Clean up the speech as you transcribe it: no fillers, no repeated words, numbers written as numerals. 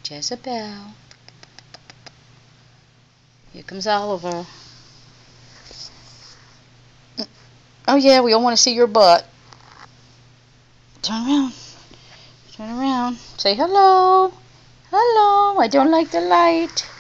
Jezebel. Here comes Oliver. Oh yeah, we all want to see your butt. Turn around. Turn around. Say hello. Hello. I don't like the light.